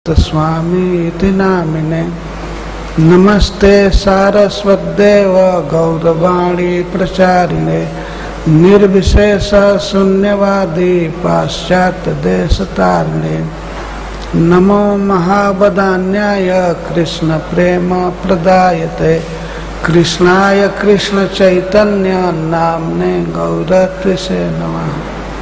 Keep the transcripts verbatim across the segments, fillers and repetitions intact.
स्वामी इति नामिने। नमस्ते सारस्वतदेव गौरवाणी प्रचारिणे निर्विशेष शून्यवादी पाश्चात्य देश तारिणे। नमो महावदान्याय कृष्ण प्रेम प्रदायते कृष्णाय कृष्ण चैतन्य नामने गौरत्विषे नमः।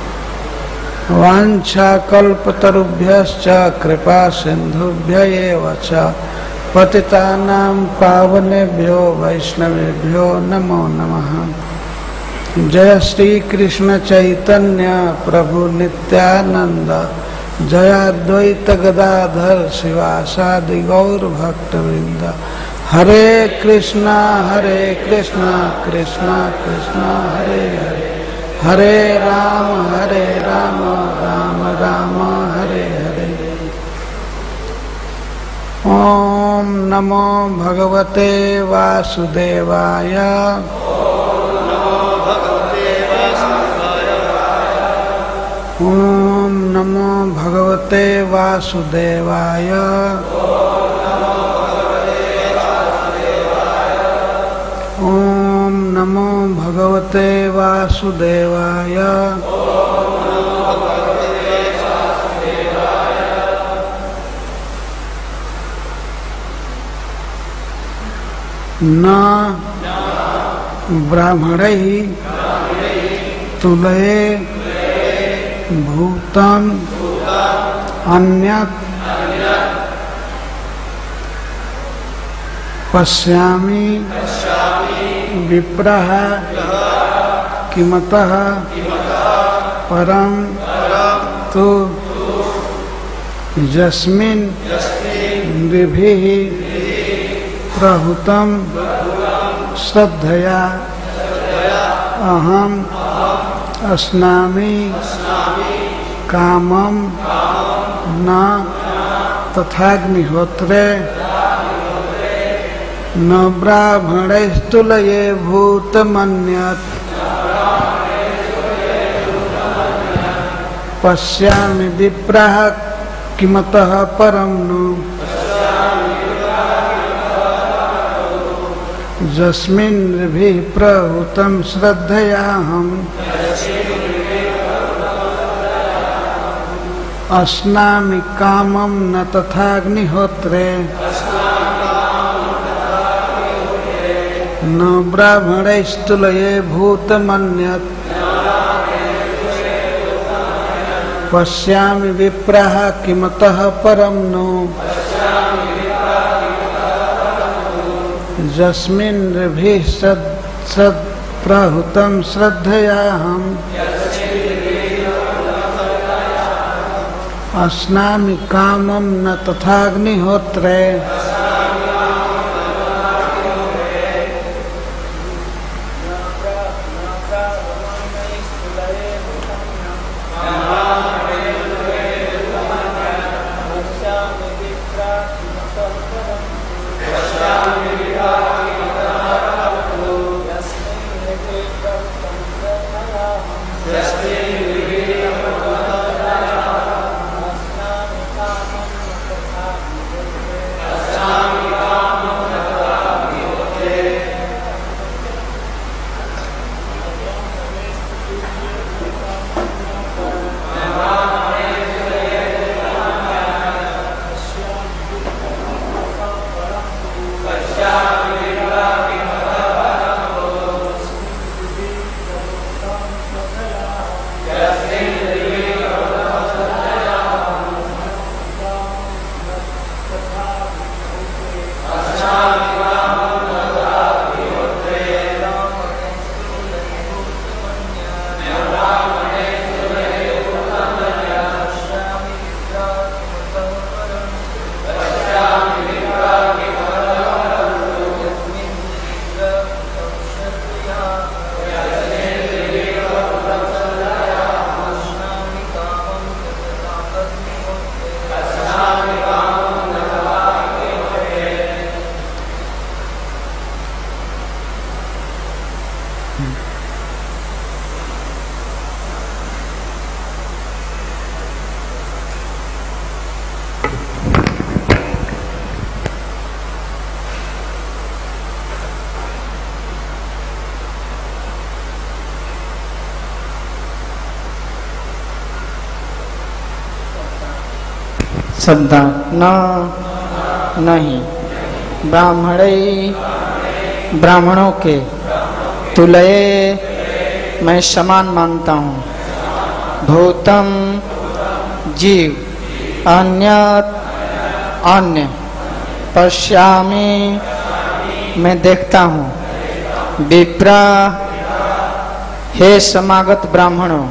वाञ्छाकल्पतरुभ्यश्च कृपा सिन्धुभ्य एव च पतितानां पावनेभ्यो वैष्णवेभ्यो नमो नमः। जय श्री कृष्ण चैतन्य प्रभु नित्यानंद जय अद्वैत गदाधर शिवासादि गौर भक्तवृंद। हरे कृष्णा हरे कृष्णा कृष्णा कृष्णा हरे हरे हरे राम हरे राम राम राम हरे हरे। ओम नमो भगवते वासुदेवाय। ओम नमो भगवते वासुदेवाय। ओम नमो भगवते वासुदेवाय। न ब्राह्मणैः तुलये भूतं अन्यत् पश्यामि विप्रः किमतः परं तु यस्मिन् नृभिः प्रहुतं श्रद्धया अहम् अस्नामि कामं न तथाग्निहोत्रे न ब्राह्मणैस्तुलये भूतमन्यत् पश्यामि विप्रः किमतः परं नु यस्मिन् नृभिः प्रहुतं श्रद्धयाहम् अस्नामि कामं न तथाग्निहोत्रे न ब्राह्मणैस्तुलये भूतमन्यत् पश्यामि विप्रः किमतः परं नु यस्मिन् नृभिः सद् प्रहुतं श्रद्धयाहम् अस्नामि कामं न तथाग्निहोत्रे श्रद्धा न नहीं ब्राह्मणे ब्राह्मणों के तुलये मैं समान मानता हूँ। भूतम जीव अन्यत अन्य पश्यामि मैं देखता हूँ। विप्रा हे समागत ब्राह्मणों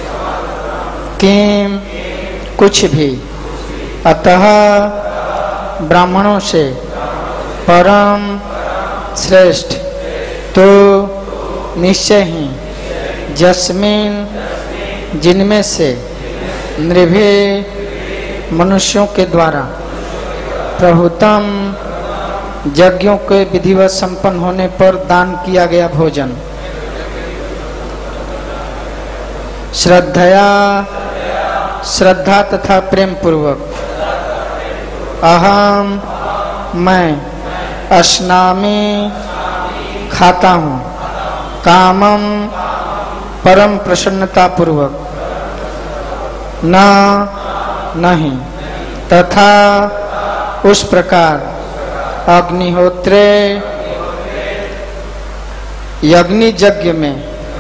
किम कुछ भी अतः ब्राह्मणों से परम श्रेष्ठ तो निश्चय ही जस्मिन जिनमें से नृभे मनुष्यों के द्वारा प्रभुतम यज्ञों के विधिवत संपन्न होने पर दान किया गया भोजन श्रद्धया श्रद्धा तथा प्रेम पूर्वक अहम मैं अश्नामि खाता हूँ। कामम परम प्रसन्नता पूर्वक न नहीं तथा उस प्रकार अग्निहोत्रे यज्ञ यज्ञ में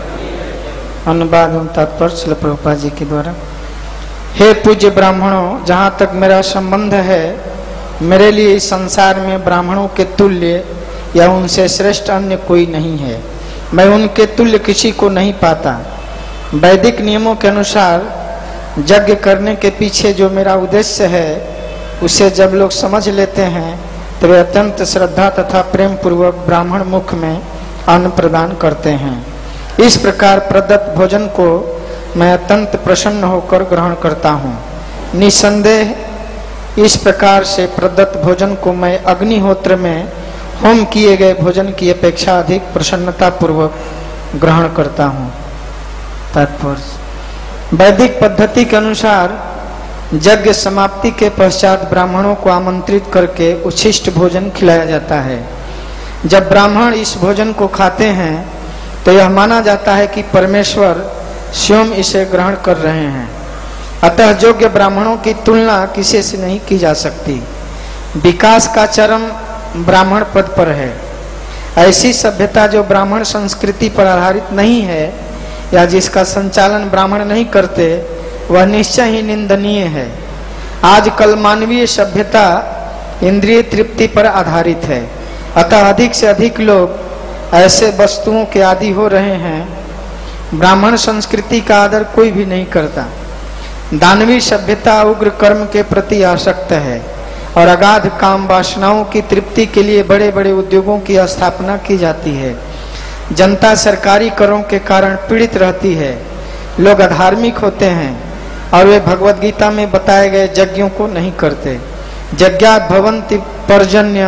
अनुवाद एवं तात्पर्य श्रील प्रभुपाद जी के द्वारा। हे पूज्य ब्राह्मणों जहाँ तक मेरा संबंध है मेरे लिए इस संसार में ब्राह्मणों के तुल्य या उनसे श्रेष्ठ अन्य कोई नहीं है। मैं उनके तुल्य किसी को नहीं पाता। वैदिक नियमों के अनुसार यज्ञ करने के पीछे जो मेरा उद्देश्य है उसे जब लोग समझ लेते हैं तो वे अत्यंत श्रद्धा तथा प्रेम पूर्वक ब्राह्मण मुख में अन्न प्रदान करते हैं। इस प्रकार प्रदत्त भोजन को मैं अत्यंत प्रसन्न होकर ग्रहण करता हूँ। निसंदेह इस प्रकार से प्रदत्त भोजन को मैं अग्निहोत्र में होम किए गए भोजन की अपेक्षा अधिक प्रसन्नता पूर्वक ग्रहण करता हूँ। तात्पर्य वैदिक पद्धति के अनुसार यज्ञ समाप्ति के पश्चात ब्राह्मणों को आमंत्रित करके उच्छिष्ट भोजन खिलाया जाता है। जब ब्राह्मण इस भोजन को खाते हैं तो यह माना जाता है कि परमेश्वर स्वयं इसे ग्रहण कर रहे हैं। अतः योग्य ब्राह्मणों की तुलना किसी से नहीं की जा सकती। विकास का चरम ब्राह्मण पद पर है। ऐसी सभ्यता जो ब्राह्मण संस्कृति पर आधारित नहीं है या जिसका संचालन ब्राह्मण नहीं करते वह निश्चय ही निंदनीय है। आजकल मानवीय सभ्यता इंद्रिय तृप्ति पर आधारित है। अतः अधिक से अधिक लोग ऐसे वस्तुओं के आदी हो रहे हैं। ब्राह्मण संस्कृति का आदर कोई भी नहीं करता। दानवी सभ्यता उग्र कर्म के प्रति आसक्त है और अगाध काम वासनाओं की तृप्ति के लिए बड़े बड़े उद्योगों की स्थापना की जाती है। जनता सरकारी करों के कारण पीड़ित रहती है। लोग अधार्मिक होते हैं और वे भगवत गीता में बताए गए यज्ञों को नहीं करते। यज्ञात् भवन्ति पर्जन्य,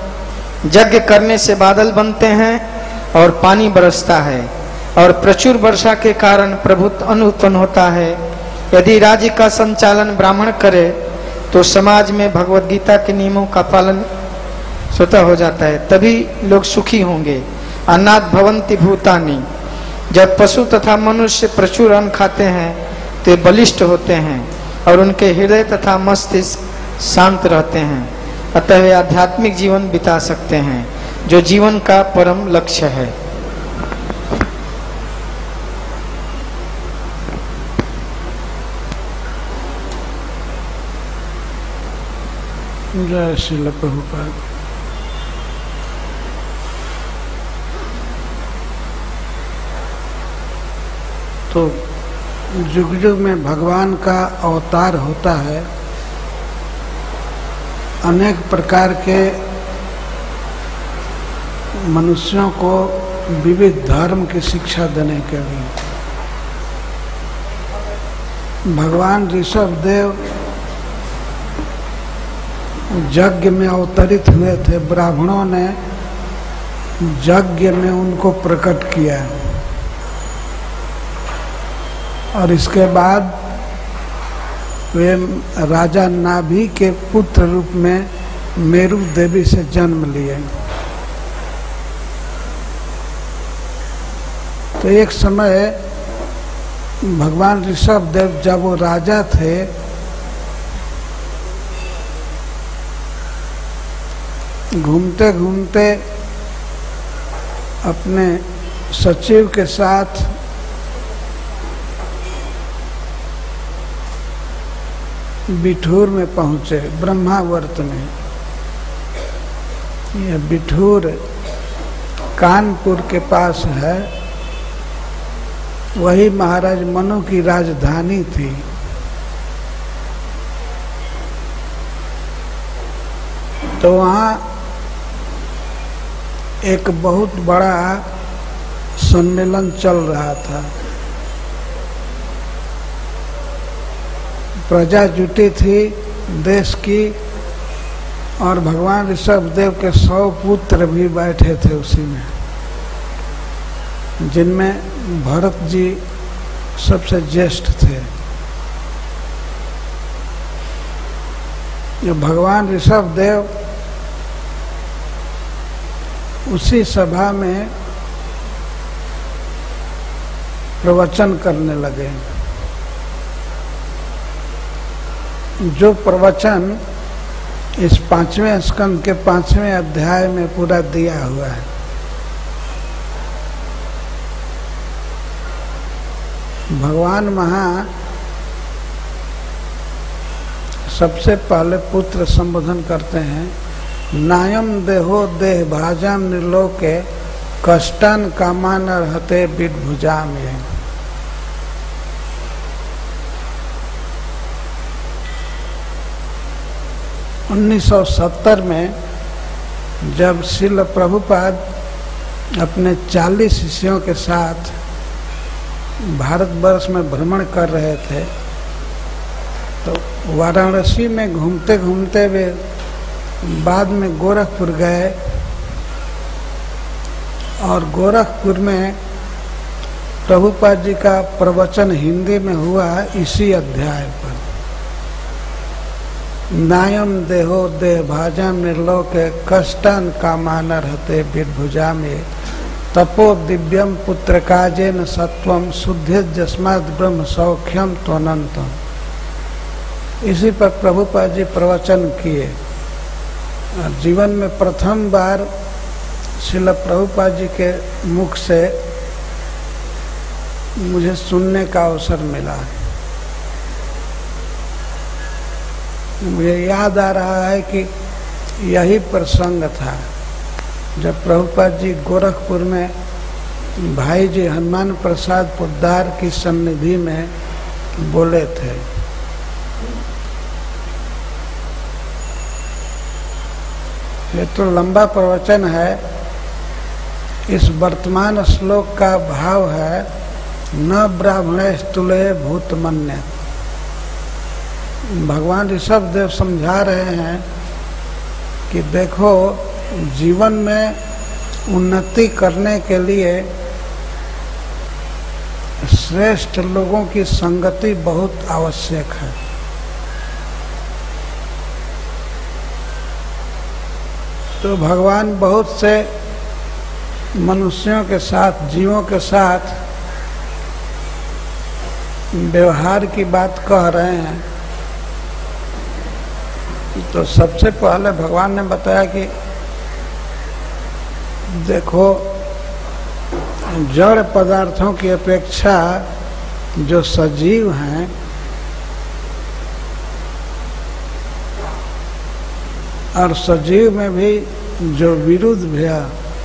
यज्ञ करने से बादल बनते हैं और पानी बरसता है और प्रचुर वर्षा के कारण प्रभुत्व उत्पन्न होता है। यदि राज्य का संचालन ब्राह्मण करे तो समाज में भगवत गीता के नियमों का पालन स्वतः हो जाता है, तभी लोग सुखी होंगे। अन्नात् भवन्ति भूतानि, जब पशु तथा मनुष्य प्रचुर अन्न खाते हैं तो बलिष्ठ होते हैं और उनके हृदय तथा मस्तिष्क शांत रहते हैं। अतः वे आध्यात्मिक जीवन बिता सकते हैं जो जीवन का परम लक्ष्य है। जय श्रील प्रभुपाद। तो युग युग में भगवान का अवतार होता है अनेक प्रकार के मनुष्यों को विविध धर्म की शिक्षा देने के लिए। भगवान ऋषभ देव यज्ञ में अवतरित हुए थे। ब्राह्मणों ने यज्ञ में उनको प्रकट किया और इसके बाद वे राजा नाभि के पुत्र रूप में मेरु देवी से जन्म लिए। तो एक समय भगवान ऋषभ देव जब वो राजा थे घूमते घूमते अपने सचिव के साथ बिठूर में पहुँचे, ब्रह्मावर्त में। यह बिठूर कानपुर के पास है, वही महाराज मनु की राजधानी थी। तो वहाँ एक बहुत बड़ा सम्मेलन चल रहा था। प्रजा जुटी थी देश की, और भगवान ऋषभदेव के सौ पुत्र भी बैठे थे उसी में, जिनमें भरत जी सबसे ज्येष्ठ थे। जो भगवान ऋषभदेव उसी सभा में प्रवचन करने लगे। जो प्रवचन इस पांचवें स्कंद के पांचवें अध्याय में पूरा दिया हुआ है। भगवान महा सबसे पहले पुत्र संबोधन करते हैं। नायम देहो देह भाजम निर्लोके कष्टन कामान रहते बिट भुजा में। उन्नीस सौ सत्तर में जब श्रील प्रभुपाद अपने चालीस शिष्यों के साथ भारतवर्ष में भ्रमण कर रहे थे, तो वाराणसी में घूमते घूमते वे बाद में गोरखपुर गए, और गोरखपुर में प्रभुपाद जी का प्रवचन हिंदी में हुआ इसी अध्याय पर। नायम देहो देह भाजम निर्लोके कष्टन कामान रहते बिरभुजा में तपो दिव्यम पुत्र काजेन सत्वम शुद्धि जस्माद ब्रह्म सौख्यम त्वनंतम। इसी पर प्रभुपाद जी प्रवचन किए। जीवन में प्रथम बार श्रील प्रभुपाद जी के मुख से मुझे सुनने का अवसर मिला। मुझे याद आ रहा है कि यही प्रसंग था जब प्रभुपाद जी गोरखपुर में भाई जी हनुमान प्रसाद पोद्दार की सन्निधि में बोले थे। ये तो लंबा प्रवचन है। इस वर्तमान श्लोक का भाव है न ब्राह्मणे स्तुले भूतमन्य। भगवान ऋषभदेव समझा रहे हैं कि देखो, जीवन में उन्नति करने के लिए श्रेष्ठ लोगों की संगति बहुत आवश्यक है। तो भगवान बहुत से मनुष्यों के साथ, जीवों के साथ व्यवहार की बात कह रहे हैं। तो सबसे पहले भगवान ने बताया कि देखो, जड़ पदार्थों की अपेक्षा जो सजीव हैं और सजीव में भी जो विरुद्ध भया,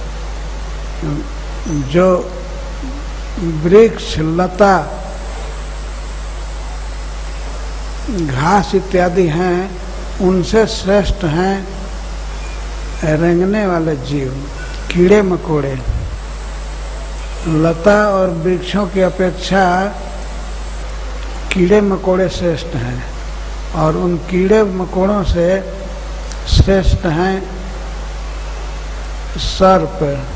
जो वृक्ष लता घास इत्यादि हैं, उनसे श्रेष्ठ हैं रेंगने वाले जीव, कीड़े मकोड़े। लता और वृक्षों की अपेक्षा कीड़े मकोड़े श्रेष्ठ हैं, और उन कीड़े मकोड़ों से श्रेष्ठ हैं सर्प।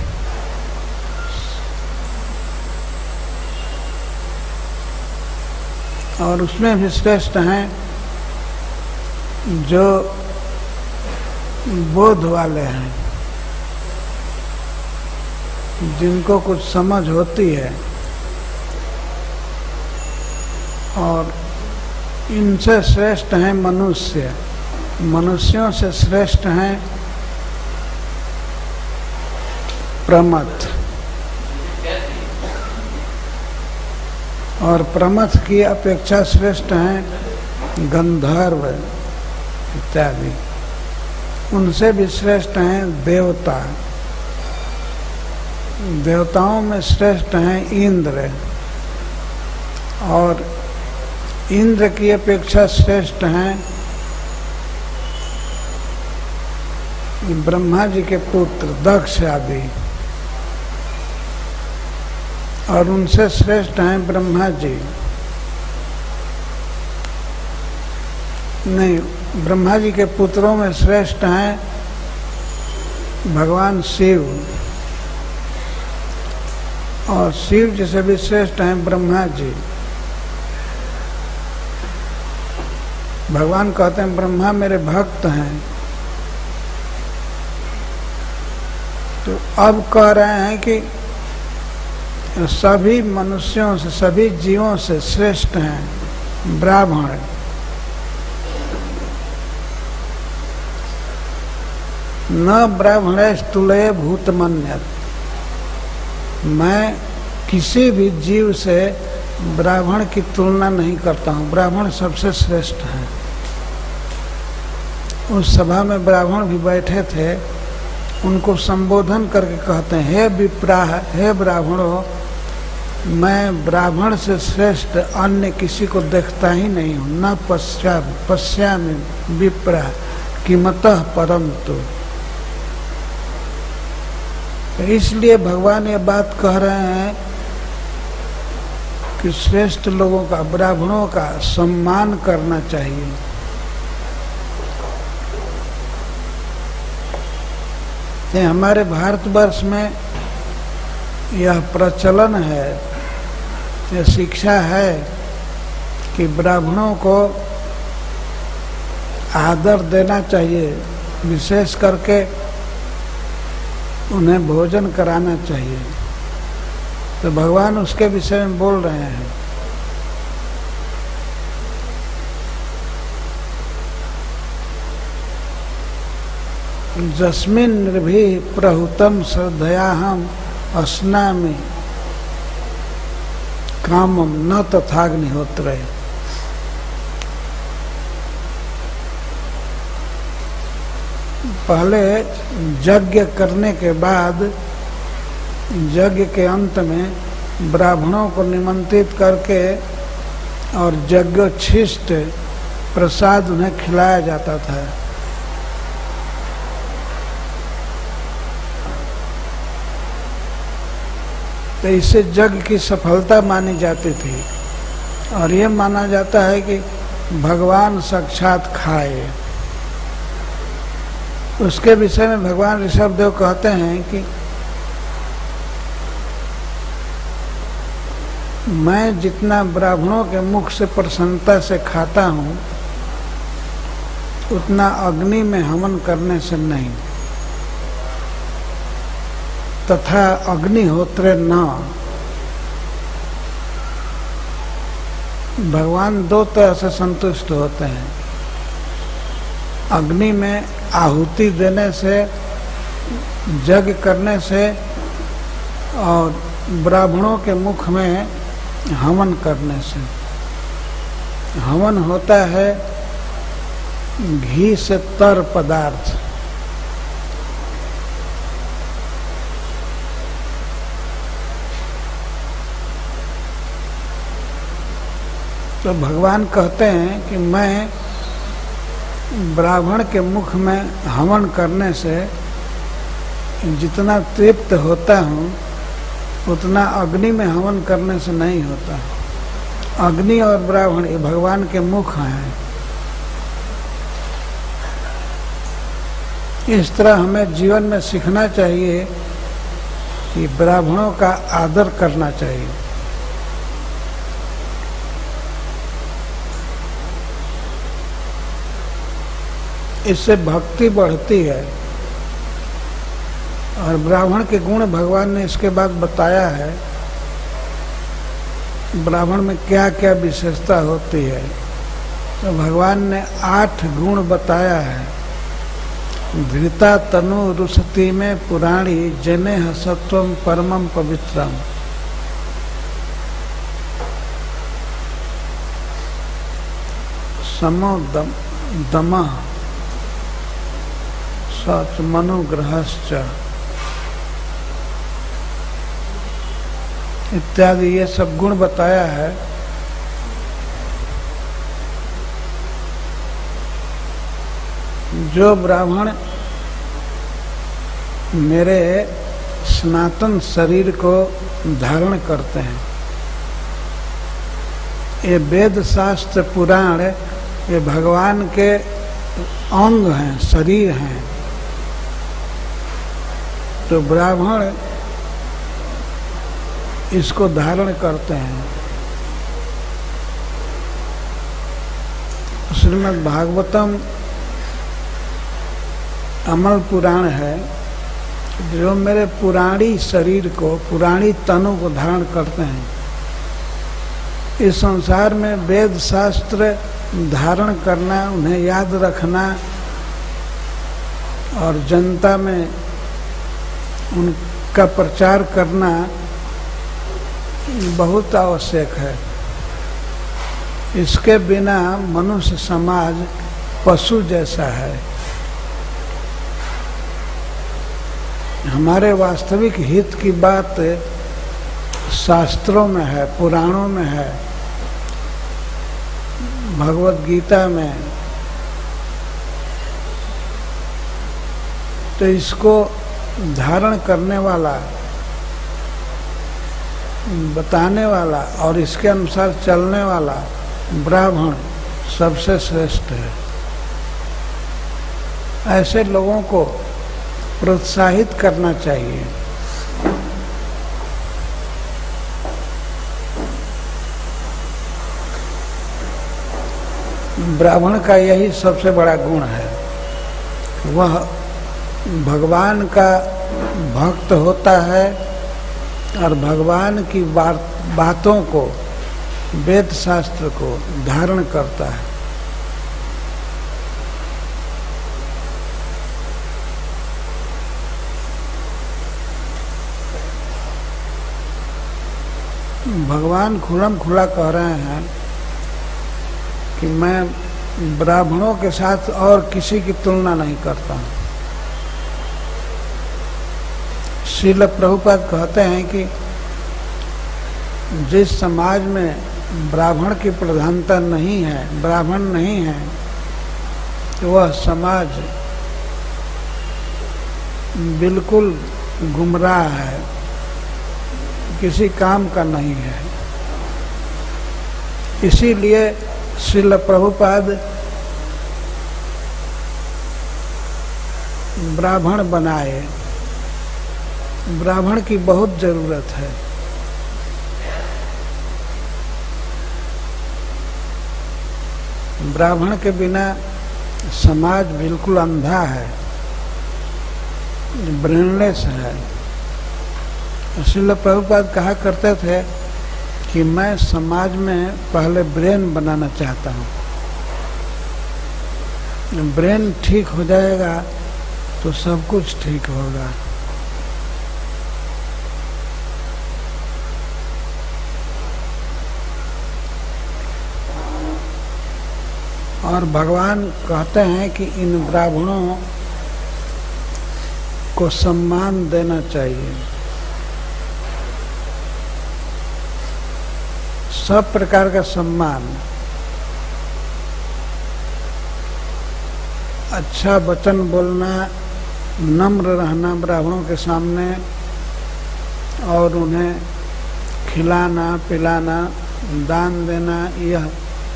और उसमें भी श्रेष्ठ हैं जो बोध वाले हैं, जिनको कुछ समझ होती है। और इनसे श्रेष्ठ हैं मनुष्य। मनुष्यों से श्रेष्ठ हैं प्रमथ, और प्रमथ की अपेक्षा श्रेष्ठ हैं गंधर्व इत्यादि, उनसे भी श्रेष्ठ हैं देवता, देवताओं में श्रेष्ठ हैं इंद्र, और इंद्र की अपेक्षा श्रेष्ठ हैं ब्रह्मा जी के पुत्र दक्ष आदि, और उनसे श्रेष्ठ हैं ब्रह्मा जी, नहीं, ब्रह्मा जी के पुत्रों में श्रेष्ठ हैं भगवान शिव, और शिव जी से भी श्रेष्ठ हैं ब्रह्मा जी। भगवान कहते हैं ब्रह्मा मेरे भक्त हैं, तो अब कह रहे हैं कि सभी मनुष्यों से, सभी जीवों से श्रेष्ठ हैं ब्राह्मण। न ब्राह्मणे स्तुले भूतमन्यत, मैं किसी भी जीव से ब्राह्मण की तुलना नहीं करता हूँ, ब्राह्मण सबसे श्रेष्ठ है। उस सभा में ब्राह्मण भी बैठे थे, उनको संबोधन करके कहते हैं हे विप्राह, हे ब्राह्मणों, मैं ब्राह्मण से श्रेष्ठ अन्य किसी को देखता ही नहीं हूँ। न पश्या पश्यामि विप्राह किमतः परम तो। इसलिए भगवान ये बात कह रहे हैं कि श्रेष्ठ लोगों का, ब्राह्मणों का सम्मान करना चाहिए। ये हमारे भारतवर्ष में यह प्रचलन है, यह शिक्षा है कि ब्राह्मणों को आदर देना चाहिए, विशेष करके उन्हें भोजन कराना चाहिए। तो भगवान उसके विषय में बोल रहे हैं। जस्मिन् निर्भि प्रहुतम श्रद्धयाहम अस्नामि कामम न तथाग्निहोत्रे। पहले यज्ञ करने के बाद, यज्ञ के अंत में ब्राह्मणों को निमंत्रित करके और यज्ञोच्छिष्ट प्रसाद उन्हें खिलाया जाता था। तो इससे यज्ञ की सफलता मानी जाती थी, और ये माना जाता है कि भगवान साक्षात खाए। उसके विषय में भगवान ऋषभदेव कहते हैं कि मैं जितना ब्राह्मणों के मुख से प्रसन्नता से खाता हूँ, उतना अग्नि में हवन करने से नहीं। तथा अग्निहोत्रे न, भगवान दो तरह से संतुष्ट होते हैं। अग्नि में आहुति देने से, यज्ञ करने से, और ब्राह्मणों के मुख में हवन करने से। हवन होता है घी से तर पदार्थ। तो भगवान कहते हैं कि मैं ब्राह्मण के मुख में हवन करने से जितना तृप्त होता हूँ, उतना अग्नि में हवन करने से नहीं होता। अग्नि और ब्राह्मण ये भगवान के मुख हैं। इस तरह हमें जीवन में सीखना चाहिए कि ब्राह्मणों का आदर करना चाहिए। इससे भक्ति बढ़ती है, और ब्राह्मण के गुण भगवान ने इसके बाद बताया है। ब्राह्मण में क्या क्या विशेषता होती है, तो भगवान ने आठ गुण बताया है। धृता तनु रुसती में पुराणी जने सत्वम परमम पवित्रम। समो दम दमः सच मनुग्रहश्च इत्यादि ये सब गुण बताया है। जो ब्राह्मण मेरे सनातन शरीर को धारण करते हैं, ये वेद शास्त्र पुराण ये भगवान के अंग हैं, शरीर हैं, तो ब्राह्मण इसको धारण करते हैं। श्रीमद् भागवतम अमल पुराण है, जो मेरे पुराणी शरीर को, पुराणी तनु को धारण करते हैं। इस संसार में वेद शास्त्र धारण करना, उन्हें याद रखना और जनता में उनका प्रचार करना बहुत आवश्यक है। इसके बिना मनुष्य समाज पशु जैसा है। हमारे वास्तविक हित की बात शास्त्रों में है, पुराणों में है, भगवत गीता में। तो इसको धारण करने वाला, बताने वाला और इसके अनुसार चलने वाला ब्राह्मण सबसे श्रेष्ठ है। ऐसे लोगों को प्रोत्साहित करना चाहिए। ब्राह्मण का यही सबसे बड़ा गुण है, वह भगवान का भक्त होता है और भगवान की बातों को, वेद शास्त्र को धारण करता है। भगवान खुलम खुला कह रहे हैं कि मैं ब्राह्मणों के साथ और किसी की तुलना नहीं करता हूँ। श्रील प्रभुपाद कहते हैं कि जिस समाज में ब्राह्मण की प्रधानता नहीं है, ब्राह्मण नहीं है, तो वह समाज बिल्कुल गुमराह है, किसी काम का नहीं है। इसीलिए श्रील प्रभुपाद ब्राह्मण बनाए। ब्राह्मण की बहुत जरूरत है। ब्राह्मण के बिना समाज बिल्कुल अंधा है, ब्रेनलेस है। श्रील प्रभुपाद कहा करते थे कि मैं समाज में पहले ब्रेन बनाना चाहता हूँ। ब्रेन ठीक हो जाएगा तो सब कुछ ठीक होगा। और भगवान कहते हैं कि इन ब्राह्मणों को सम्मान देना चाहिए। सब प्रकार का सम्मान, अच्छा वचन बोलना, नम्र रहना ब्राह्मणों के सामने और उन्हें खिलाना पिलाना, दान देना, यह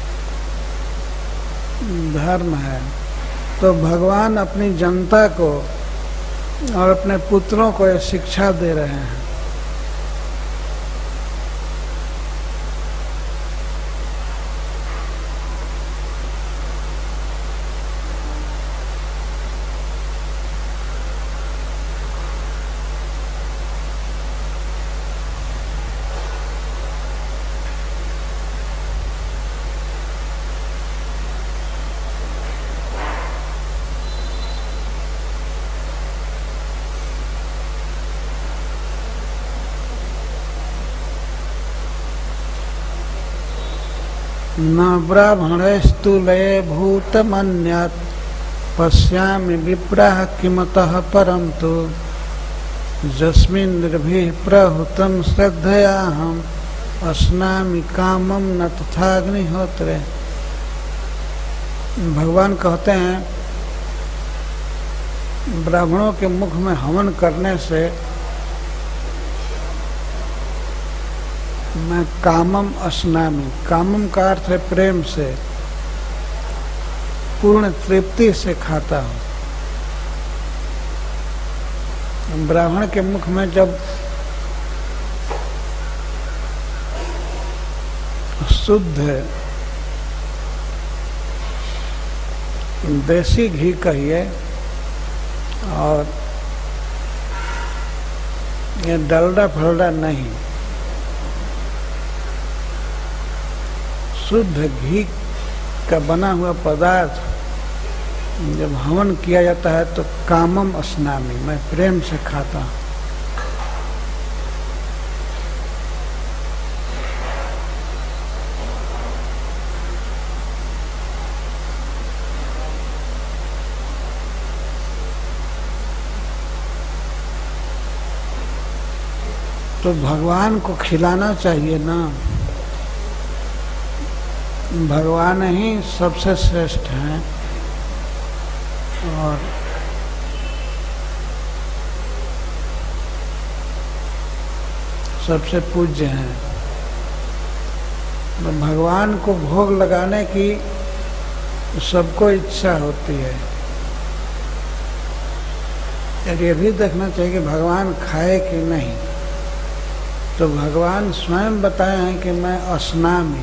धर्म है। तो भगवान अपनी जनता को और अपने पुत्रों को यह शिक्षा दे रहे हैं। न ब्राह्मणस्तु लये भूतमन्यत् पश्यामि विप्राः किमतः परं तु यस्मिन् निर्भीः प्रहुतं श्रद्धयाहम् अस्नामि कामम न तथा अग्निहोत्रे। भगवान कहते हैं ब्राह्मणों के मुख में हवन करने से मैं कामम अस्नामि, कामम का अर्थ है प्रेम से, पूर्ण तृप्ति से खाता हूँ। ब्राह्मण के मुख में जब शुद्ध देसी घी कहिए और ये डलडा फलडा नहीं, शुद्ध घी का बना हुआ पदार्थ जब हवन किया जाता है तो कामम अस्नामि, मैं प्रेम से खाता हूँ। तो भगवान को खिलाना चाहिए ना, भगवान ही सबसे श्रेष्ठ हैं और सबसे पूज्य हैं। तो भगवान को भोग लगाने की सबको इच्छा होती है। ये भी देखना चाहिए कि भगवान खाए कि नहीं। तो भगवान स्वयं बताए हैं कि मैं अस्नामि,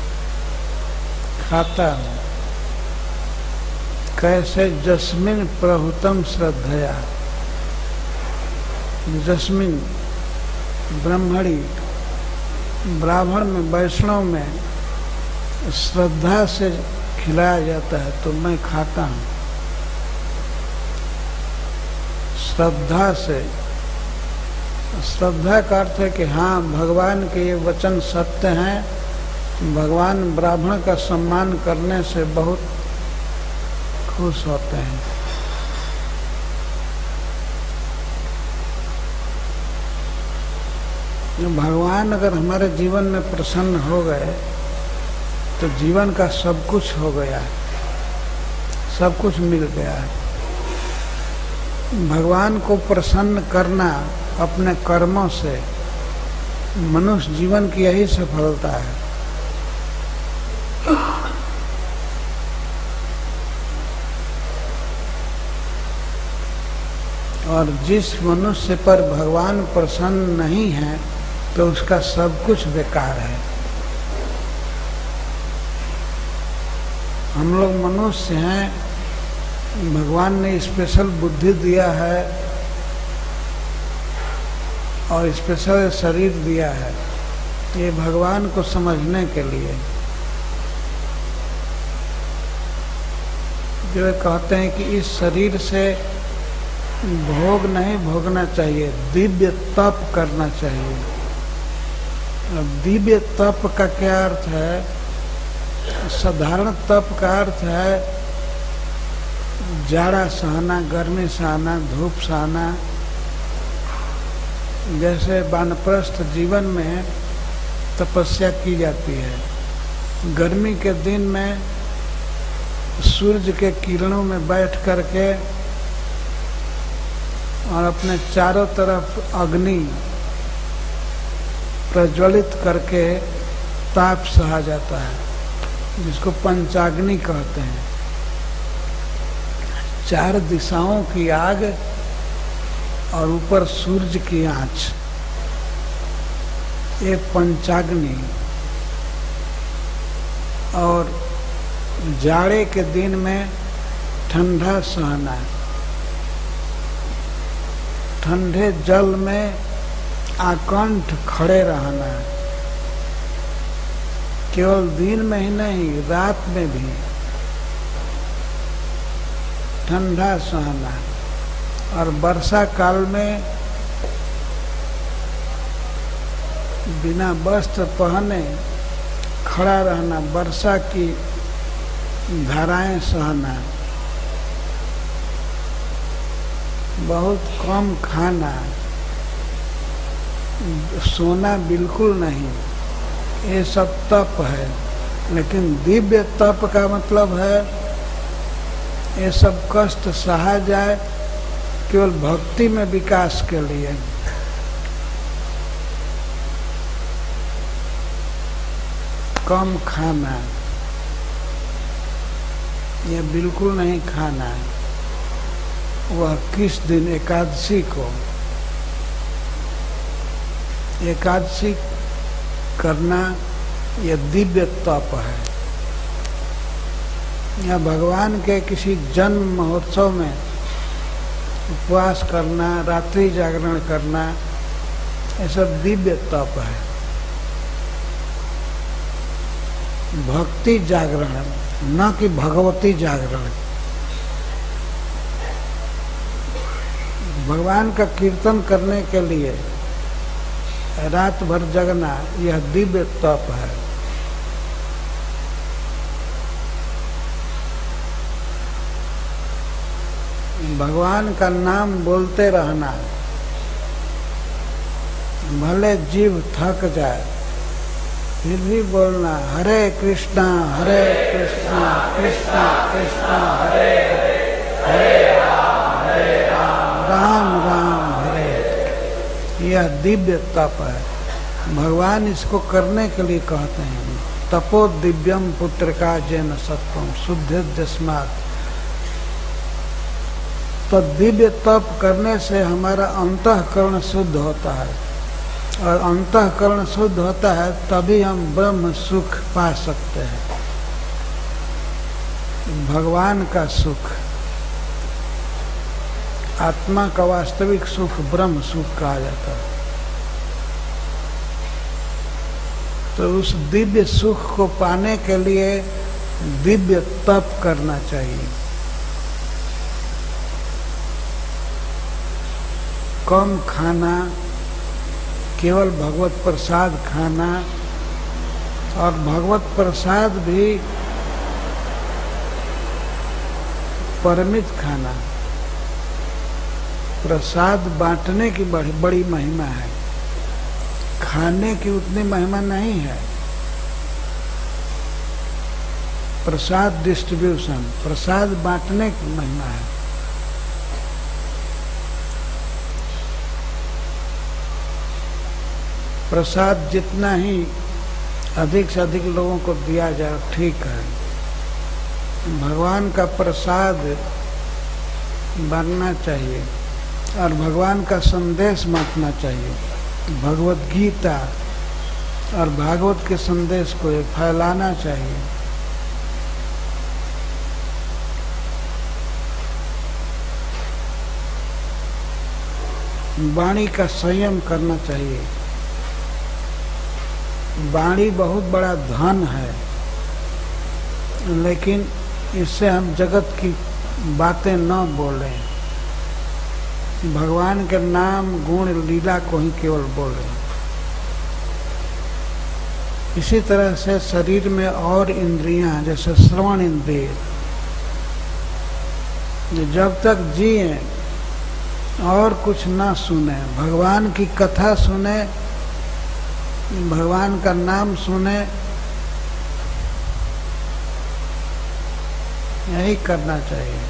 खाता हूँ। कैसे? जस्मिन प्रहुतम श्रद्धया, जस्मिन ब्रह्मणी, ब्राह्मण में, वैष्णव में श्रद्धा से खिलाया जाता है तो मैं खाता हूँ। श्रद्धा से, श्रद्धा का अर्थ है कि हाँ भगवान के ये वचन सत्य हैं। भगवान ब्राह्मण का सम्मान करने से बहुत खुश होते हैं। भगवान अगर हमारे जीवन में प्रसन्न हो गए तो जीवन का सब कुछ हो गया, सब कुछ मिल गया है। भगवान को प्रसन्न करना अपने कर्मों से मनुष्य जीवन की यही सफलता है। और जिस मनुष्य पर भगवान प्रसन्न नहीं है तो उसका सब कुछ बेकार है। हम लोग मनुष्य हैं, भगवान ने स्पेशल बुद्धि दिया है और स्पेशल शरीर दिया है, ये भगवान को समझने के लिए। जो कहते हैं कि इस शरीर से भोग नहीं भोगना चाहिए, दिव्य तप करना चाहिए। अब दिव्य तप का क्या अर्थ है? साधारण तप का अर्थ है जाड़ा सहना, गर्मी सहना, धूप सहना। जैसे वानप्रस्थ जीवन में तपस्या की जाती है। गर्मी के दिन में सूर्य के किरणों में बैठ करके और अपने चारों तरफ अग्नि प्रज्वलित करके ताप सहा जाता है, जिसको पंचाग्नि कहते हैं। चार दिशाओं की आग और ऊपर सूर्य की आंच, ये पंचाग्नि। और जाड़े के दिन में ठंडा सहना, ठंडे जल में आकंठ खड़े रहना, केवल दिन में ही नहीं रात में भी ठंडा सहना। और वर्षा काल में बिना वस्त्र पहने खड़ा रहना, वर्षा की धाराएं सहना, बहुत कम खाना, सोना बिल्कुल नहीं, ये सब तप है। लेकिन दिव्य तप का मतलब है ये सब कष्ट सहा जाए केवल भक्ति में विकास के लिए। कम खाना, ये बिल्कुल नहीं खाना, वह किस दिन? एकादशी को। एकादशी करना यह दिव्य तप है। या भगवान के किसी जन्म महोत्सव में उपवास करना, रात्रि जागरण करना, ये सब दिव्य तप है। भक्ति जागरण, न कि भगवती जागरण। भगवान का कीर्तन करने के लिए रात भर जगना, यह दिव्य तप है। भगवान का नाम बोलते रहना, भले जीव थक जाए फिर भी बोलना, हरे कृष्णा हरे कृष्णा कृष्णा कृष्णा हरे हरे, हरे राम हरे राम राम राम हरे। यह दिव्य तप है। भगवान इसको करने के लिए कहते हैं, तपो दिव्यम पुत्र का जैन सत्वम शुद्धिर्जस्मात्। तो दिव्य तप करने से हमारा अंतःकरण शुद्ध होता है, और अंतःकरण शुद्ध होता है तभी हम ब्रह्म सुख पा सकते हैं, भगवान का सुख। आत्मा का वास्तविक सुख ब्रह्म सुख कहा जाता है। तो उस दिव्य सुख को पाने के लिए दिव्य तप करना चाहिए। कम खाना, केवल भगवत प्रसाद खाना, और भगवत प्रसाद भी परिमित खाना। प्रसाद बांटने की बड़ी बड़ी महिमा है, खाने की उतनी महिमा नहीं है। प्रसाद डिस्ट्रीब्यूशन, प्रसाद बांटने की महिमा है। प्रसाद जितना ही अधिक से अधिक लोगों को दिया जाए ठीक है। भगवान का प्रसाद बांटना चाहिए और भगवान का संदेश बांटना चाहिए। भगवत गीता और भागवत के संदेश को फैलाना चाहिए। वाणी का संयम करना चाहिए। वाणी बहुत बड़ा धन है, लेकिन इससे हम जगत की बातें न बोलें, भगवान के नाम गुण लीला को ही केवल बोलें। इसी तरह से शरीर में और इंद्रियां, जैसे श्रवण इंद्रिय, जब तक जिए और कुछ ना सुने, भगवान की कथा सुने, भगवान का नाम सुने, यही करना चाहिए।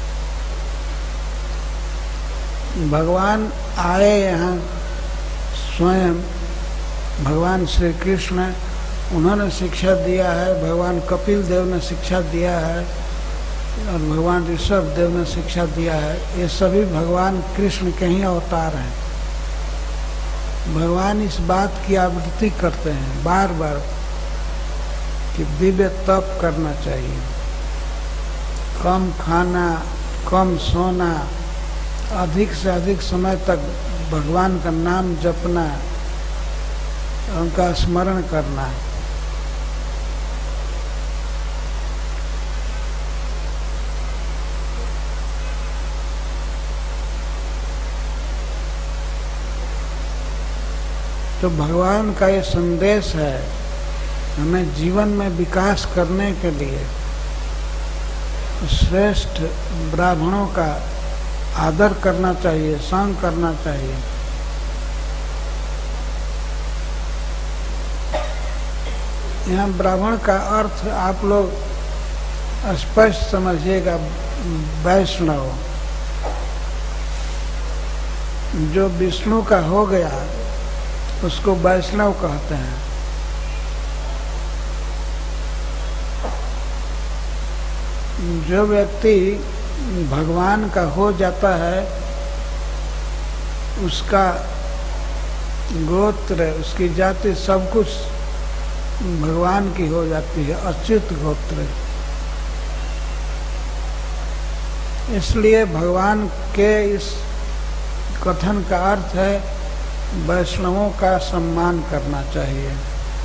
भगवान आए यहाँ स्वयं, भगवान श्री कृष्ण, उन्होंने शिक्षा दिया है, भगवान कपिल देव ने शिक्षा दिया है, और भगवान ऋषभ देव ने शिक्षा दिया है। ये सभी भगवान कृष्ण के ही अवतार हैं। भगवान इस बात की आवृत्ति करते हैं बार बार कि दिव्य तप करना चाहिए, कम खाना, कम सोना, अधिक से अधिक समय तक भगवान का नाम जपना, उनका स्मरण करना। तो भगवान का ये संदेश है हमें जीवन में विकास करने के लिए श्रेष्ठ ब्राह्मणों का आदर करना चाहिए, संग करना चाहिए। यहाँ ब्राह्मण का अर्थ आप लोग स्पष्ट समझिएगा, वैष्णव। जो विष्णु का हो गया उसको वैष्णव कहते हैं। जो व्यक्ति भगवान का हो जाता है उसका गोत्र, उसकी जाति, सब कुछ भगवान की हो जाती है, अच्युत गोत्र। इसलिए भगवान के इस कथन का अर्थ है वैष्णवों का सम्मान करना चाहिए।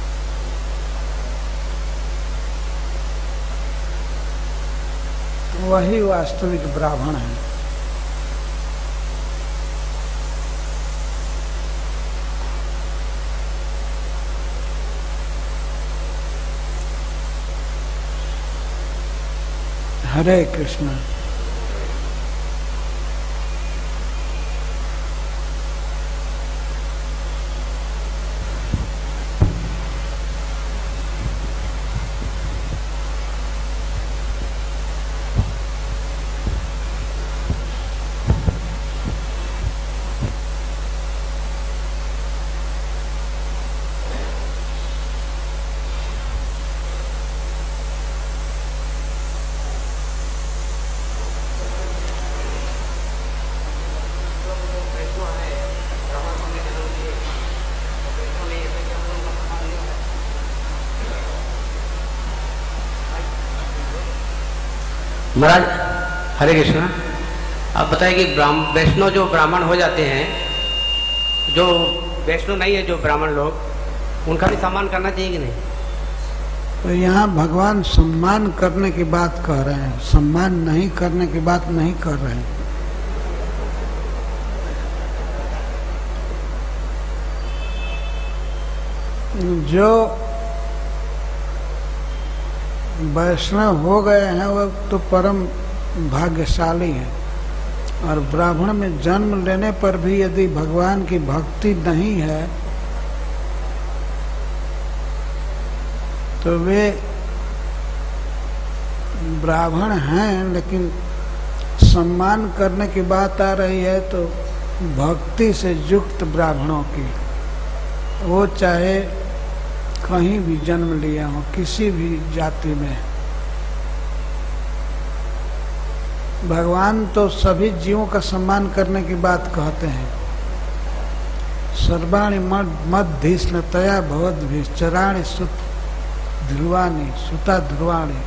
वही वास्तविक ब्राह्मण है। हरे कृष्ण। महाराज हरे कृष्ण, आप बताइए कि ब्राह्मण वैष्णव जो ब्राह्मण हो जाते हैं, जो वैष्णव नहीं है, जो ब्राह्मण लोग, उनका भी सम्मान करना चाहिए कि नहीं? तो यहाँ भगवान सम्मान करने की बात कह रहे हैं, सम्मान नहीं करने की बात नहीं कर रहे हैं। जो वैष्णव हो गए हैं वो तो परम भाग्यशाली हैं, और ब्राह्मण में जन्म लेने पर भी यदि भगवान की भक्ति नहीं है तो वे ब्राह्मण हैं, लेकिन सम्मान करने की बात आ रही है तो भक्ति से युक्त ब्राह्मणों की, वो चाहे कहीं भी जन्म लिया हो, किसी भी जाति में। भगवान तो सभी जीवों का सम्मान करने की बात कहते हैं। सर्वाणि मध्यीष्ण तया भवद्भिः चराणि सुत ध्रुवाणि सुता ध्रुवाणि।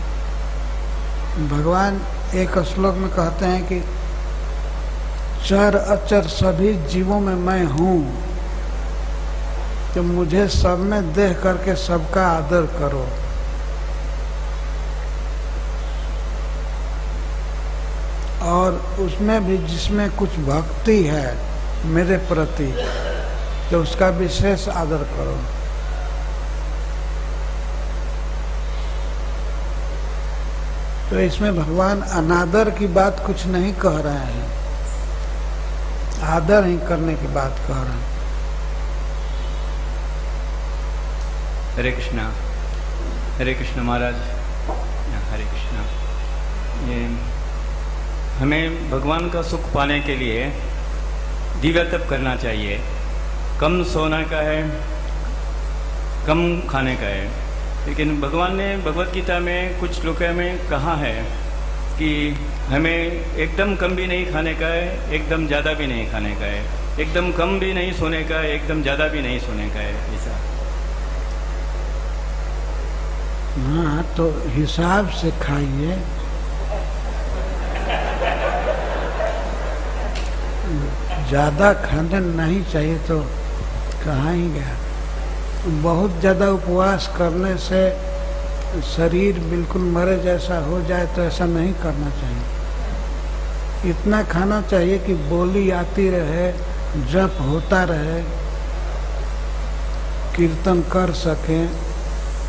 भगवान एक श्लोक में कहते हैं कि चर अचर सभी जीवों में मैं हूँ, तो मुझे सब में देख करके सबका आदर करो। और उसमें भी जिसमें कुछ भक्ति है मेरे प्रति तो उसका विशेष आदर करो। तो इसमें भगवान अनादर की बात कुछ नहीं कह रहे हैं, आदर ही करने की बात कह रहे हैं। हरे कृष्णा। हरे कृष्ण महाराज। हरे कृष्णा। ये हमें भगवान का सुख पाने के लिए दिव्य तप करना चाहिए। कम सोने का है, कम खाने का है, लेकिन भगवान ने भगवत गीता में कुछ श्लोकों में कहा है कि हमें एकदम कम भी नहीं खाने का है, एकदम ज़्यादा भी नहीं खाने का है, एकदम कम भी नहीं सोने का है, एकदम ज़्यादा भी नहीं सोने का है। ऐसा हाँ, तो हिसाब से खाइए। ज़्यादा खाने नहीं चाहिए तो कहाँ ही गया। बहुत ज़्यादा उपवास करने से शरीर बिल्कुल मरे जैसा हो जाए तो ऐसा नहीं करना चाहिए। इतना खाना चाहिए कि बोली आती रहे, जप होता रहे, कीर्तन कर सकें,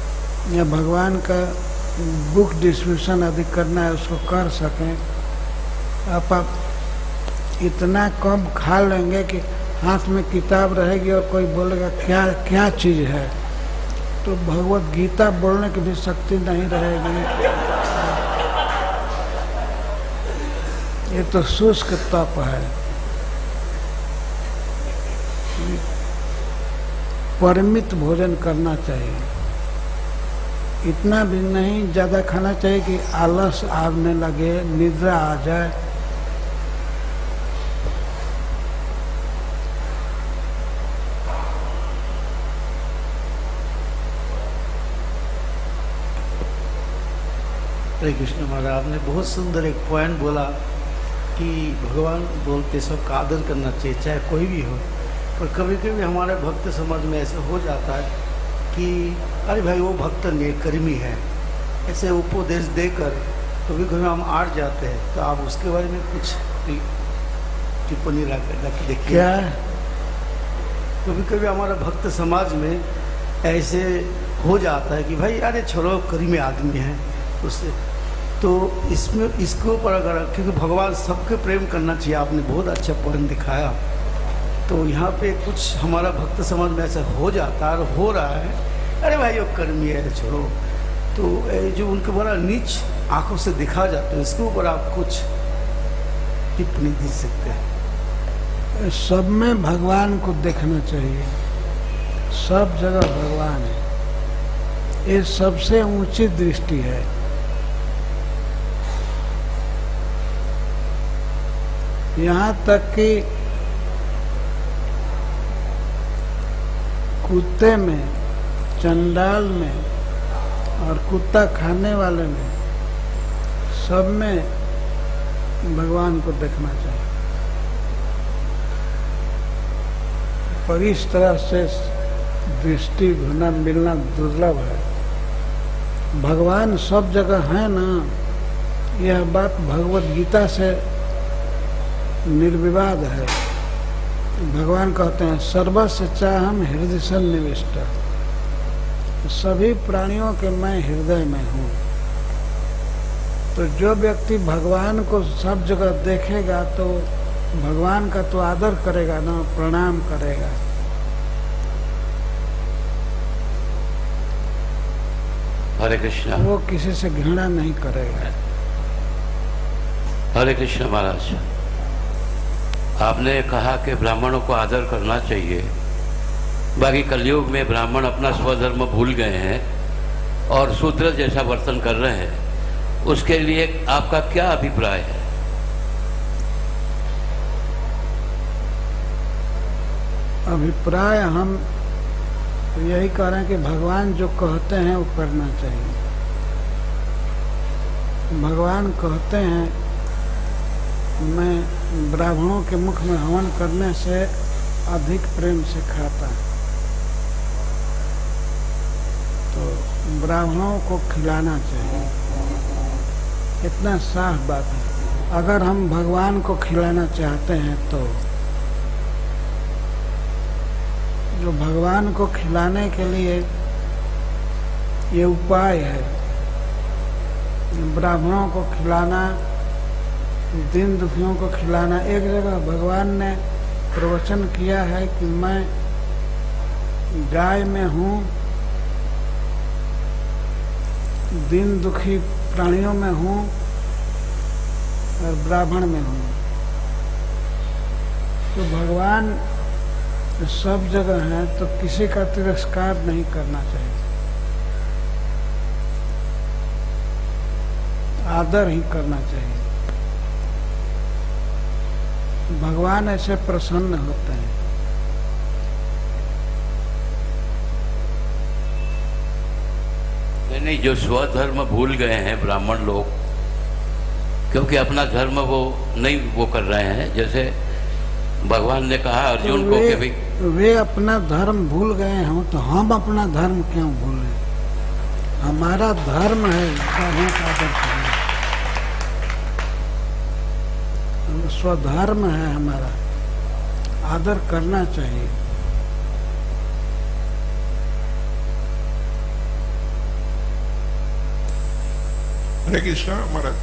या भगवान का बुक डिस्ट्रीब्यूशन अधिक करना है उसको कर सकें। आप, आप इतना कम खा लेंगे कि हाथ में किताब रहेगी और कोई बोलेगा क्या क्या चीज़ है, तो भगवत गीता बोलने की भी शक्ति नहीं रहेगी। ये तो शुष्क तप है। परिमित भोजन करना चाहिए, इतना भी नहीं ज़्यादा खाना चाहिए कि आलस आने लगे, निद्रा आ जाए। हरे कृष्ण महाराज, आपने बहुत सुंदर एक पॉइंट बोला कि भगवान बोलते सबका आदर करना चाहिए, चाहे कोई भी हो। पर कभी कभी हमारे भक्त समाज में ऐसा हो जाता है कि अरे भाई वो भक्त नेकर्मी है, ऐसे उपदेश देकर कभी कभी हम आड़ जाते हैं। तो आप उसके बारे में कुछ टिप्पणी रख देखिए। क्या कभी कभी हमारा भक्त समाज में ऐसे हो जाता है कि भाई अरे छोड़ो करीमी आदमी है उससे, तो इसमें इसके ऊपर अगर, क्योंकि भगवान सबके प्रेम करना चाहिए, आपने बहुत अच्छा पॉइंट दिखाया। तो यहाँ पे कुछ हमारा भक्त समाज में ऐसा हो जाता है और हो रहा है, अरे भाई वो कर्मी है छोड़ो, तो जो उनको बड़ा नीच आंखों से दिखा जाता है, इसके ऊपर आप कुछ टिप्पणी दे सकते हैं? सब में भगवान को देखना चाहिए, सब जगह भगवान है, ये सबसे ऊंची दृष्टि है। यहाँ तक कि कुत्ते में, चंडाल में और कुत्ता खाने वाले में, सब में भगवान को देखना चाहिए। पर इस तरह से दृष्टि होना मिलना दुर्लभ है। भगवान सब जगह है ना, यह बात भगवत गीता से निर्विवाद है। भगवान कहते हैं सर्वस्य चाहम हृदय सन्निविष्ट, सभी प्राणियों के मैं हृदय में हूँ। तो जो व्यक्ति भगवान को सब जगह देखेगा तो भगवान का तो आदर करेगा ना, प्रणाम करेगा। हरे कृष्णा। वो किसी से घृणा नहीं करेगा। हरे कृष्ण महाराज, आपने कहा कि ब्राह्मणों को आदर करना चाहिए, बाकी कलयुग में ब्राह्मण अपना स्वधर्म भूल गए हैं और शूद्र जैसा वर्तन कर रहे हैं, उसके लिए आपका क्या अभिप्राय है? अभिप्राय हम यही कह रहे हैं कि भगवान जो कहते हैं वो करना चाहिए। भगवान कहते हैं मैं ब्राह्मणों के मुख में हवन करने से अधिक प्रेम से खाता, तो ब्राह्मणों को खिलाना चाहिए। इतना साफ बात है। अगर हम भगवान को खिलाना चाहते हैं तो जो भगवान को खिलाने के लिए ये उपाय है, ब्राह्मणों को खिलाना, दीन दुखियों को खिलाना। एक जगह भगवान ने प्रवचन किया है कि मैं गाय में हूँ, दीन दुखी प्राणियों में हूँ और ब्राह्मण में हूँ। तो भगवान सब जगह है, तो किसी का तिरस्कार नहीं करना चाहिए, आदर ही करना चाहिए। भगवान ऐसे प्रसन्न होते हैं। नहीं नहीं, जो स्वधर्म भूल गए हैं ब्राह्मण लोग, क्योंकि अपना धर्म वो नहीं वो कर रहे हैं, जैसे भगवान ने कहा अर्जुन तो को वे, कि भी वे अपना धर्म भूल गए हैं, तो हम अपना धर्म क्यों भूलें? हमारा धर्म है साधु का आदर करना, स्वधर्म है हमारा, आदर करना चाहिए। हरे कृष्णा महाराज,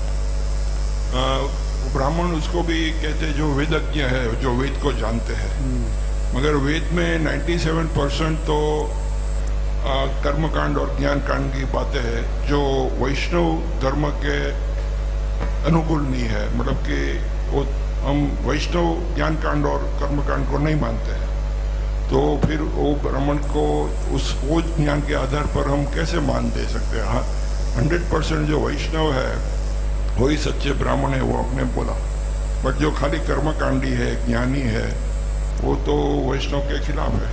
ब्राह्मण उसको भी कहते जो वेदज्ञ है, जो वेद को जानते हैं, मगर वेद में सत्तानवे परसेंट तो आ, कर्मकांड और ज्ञान कांड की बातें हैं जो वैष्णव धर्म के अनुकूल नहीं है। मतलब कि वो हम वैष्णव ज्ञान कांड और कर्मकांड को नहीं मानते हैं, तो फिर वो ब्राह्मण को उस वो ज्ञान के आधार पर हम कैसे मान दे सकते हैं? हाँ, हंड्रेड परसेंट जो वैष्णव है वही सच्चे ब्राह्मण है, वो आपने बोला, बट जो खाली कर्मकांडी है, ज्ञानी है, वो तो वैष्णव के खिलाफ है।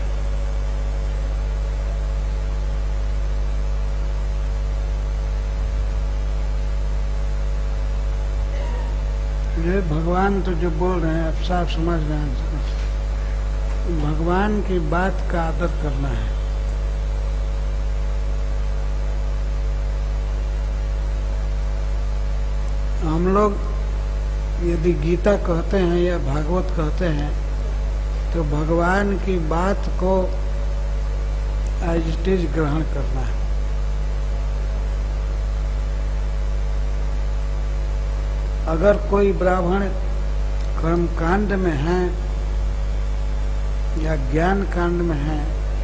ये भगवान तो जो बोल रहे हैं आप साफ समझ रहे हैं, भगवान की बात का आदर करना है। हम लोग यदि गीता कहते हैं या भागवत कहते हैं तो भगवान की बात को एज इट इज ग्रहण करना है। अगर कोई ब्राह्मण कर्मकांड में है या ज्ञान कांड में है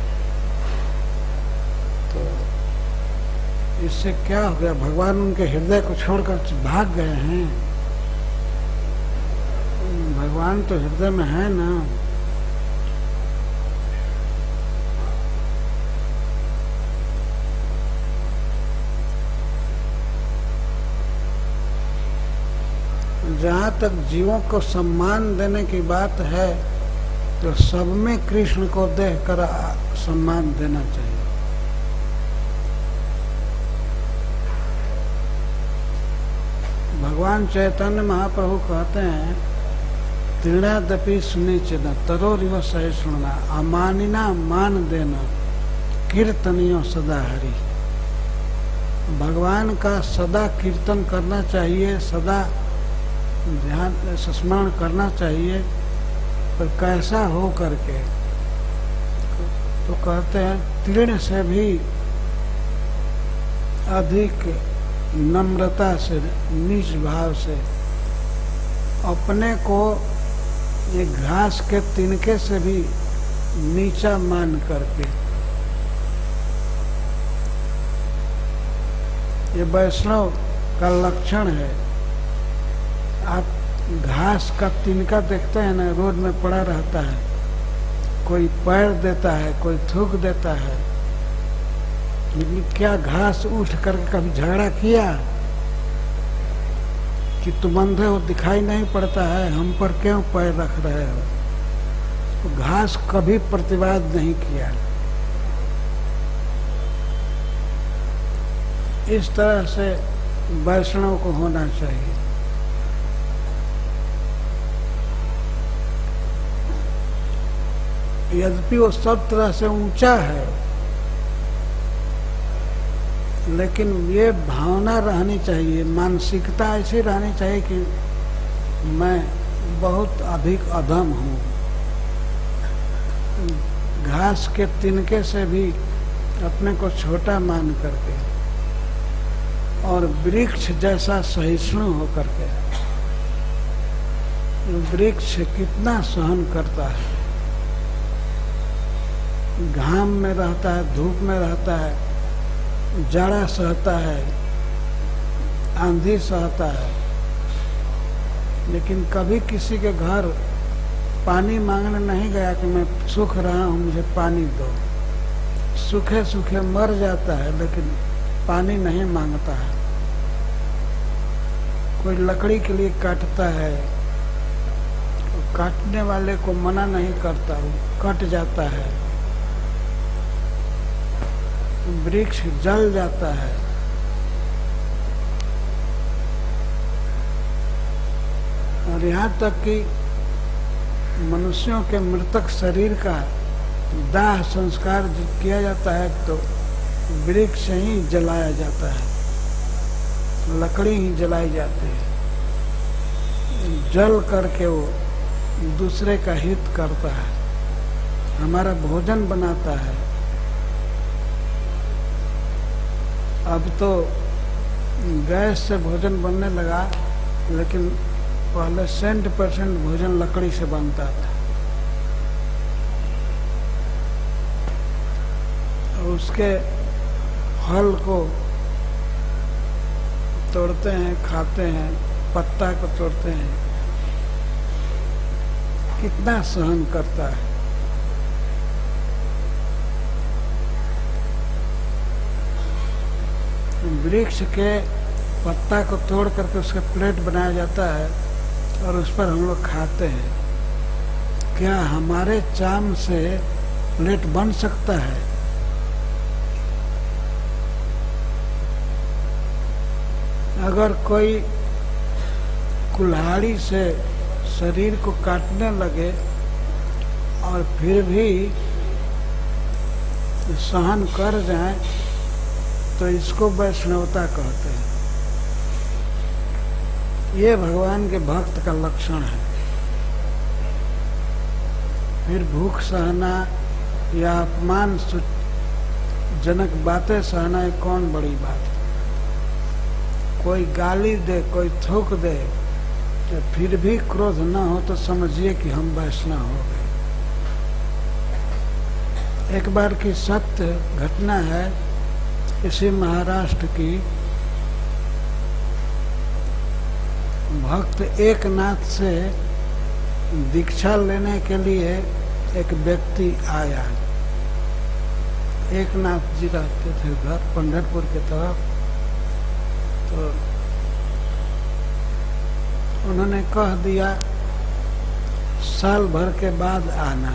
तो इससे क्या हो गया? भगवान उनके हृदय को छोड़कर भाग गए हैं? भगवान तो हृदय में है ना। जहाँ तक जीवों को सम्मान देने की बात है तो सब में कृष्ण को देखकर सम्मान देना चाहिए। भगवान चैतन्य महाप्रभु कहते हैं तीर्णादपि सुनिचिना तरोरिव सहिष्णुना अमानिना मान देना कीर्तनियो सदा हरि। भगवान का सदा कीर्तन करना चाहिए, सदा ध्यान स्मरण करना चाहिए, पर कैसा हो करके? तो कहते हैं तीर्ण से भी अधिक नम्रता से, नीच भाव से, अपने को एक घास के तिनके से भी नीचा मान करके। ये वैष्णव का लक्षण है। आप घास का तिनका देखते हैं ना, रोड में पड़ा रहता है, कोई पैर देता है, कोई थूक देता है, लेकिन क्या घास उठ करके कभी झगड़ा किया कि तुम अंधे हो, दिखाई नहीं पड़ता है, हम पर क्यों पैर रख रहे हो? तो घास कभी प्रतिवाद नहीं किया। इस तरह से वैष्णव को होना चाहिए। यद्यपि वो सब तरह से ऊंचा है, लेकिन ये भावना रहनी चाहिए, मानसिकता ऐसी रहनी चाहिए कि मैं बहुत अधिक अधम हूँ। घास के तिनके से भी अपने को छोटा मान करके और वृक्ष जैसा सहिष्णु हो करके। वृक्ष कितना सहन करता है, घाम में रहता है, धूप में रहता है, जाड़ा सहता है, आंधी सहता है, लेकिन कभी किसी के घर पानी मांगने नहीं गया कि मैं सूख रहा हूँ मुझे पानी दो। सूखे सूखे मर जाता है लेकिन पानी नहीं मांगता है। कोई लकड़ी के लिए काटता है, तो काटने वाले को मना नहीं करता, वो कट जाता है। वृक्ष जल जाता है। और यहाँ तक कि मनुष्यों के मृतक शरीर का दाह संस्कार किया जाता है तो वृक्ष ही जलाया जाता है, लकड़ी ही जलाई जाती है। जल करके वो दूसरे का हित करता है, हमारा भोजन बनाता है। अब तो गैस से भोजन बनने लगा, लेकिन पहले सेंट परसेंट भोजन लकड़ी से बनता था। उसके फल को तोड़ते हैं, खाते हैं, पत्ता को तोड़ते हैं, कितना सहन करता है। वृक्ष के पत्ता को तोड़ करके उसका प्लेट बनाया जाता है और उस पर हम लोग खाते हैं। क्या हमारे चाम से प्लेट बन सकता है? अगर कोई कुल्हाड़ी से शरीर को काटने लगे और फिर भी सहन कर जाए तो इसको वैष्णवता कहते हैं। ये भगवान के भक्त का लक्षण है। फिर भूख सहना या अपमान जनक बातें सहना ये कौन बड़ी बात है? कोई गाली दे, कोई थूक दे, तो फिर भी क्रोध न हो तो समझिए कि हम वैष्णव हो गए। एक बार की सत्य घटना है, इसी महाराष्ट्र की। भक्त एक नाथ से दीक्षा लेने के लिए एक व्यक्ति आया। एक नाथ जी रहते थे उधर पंढरपुर के तरफ। तो उन्होंने कह दिया साल भर के बाद आना।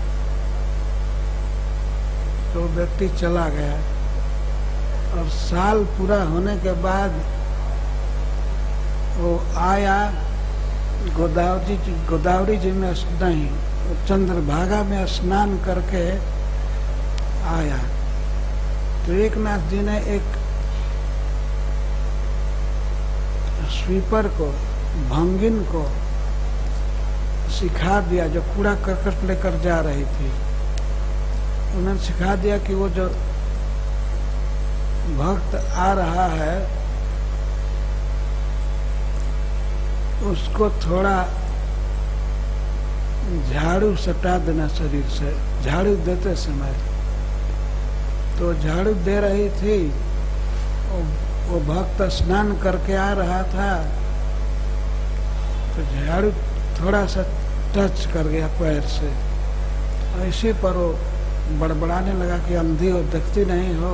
तो व्यक्ति चला गया और साल पूरा होने के बाद वो आया गोदावरी जी गोदावरी जी में नहीं, चंद्रभागा में स्नान करके आया। तो एक नाथ जी ने एक स्वीपर को, भंगिन को सिखा दिया, जो कूड़ा करकट लेकर जा रही थी। उन्होंने सिखा दिया कि वो जो भक्त आ रहा है उसको थोड़ा झाड़ू सटा देना शरीर से, झाड़ू देते समय। तो झाड़ू दे रही थी, वो भक्त स्नान करके आ रहा था, तो झाड़ू थोड़ा सा टच कर गया पैर से। इसी पर वो बड़बड़ाने लगा कि अंधी हो, देखती नहीं हो,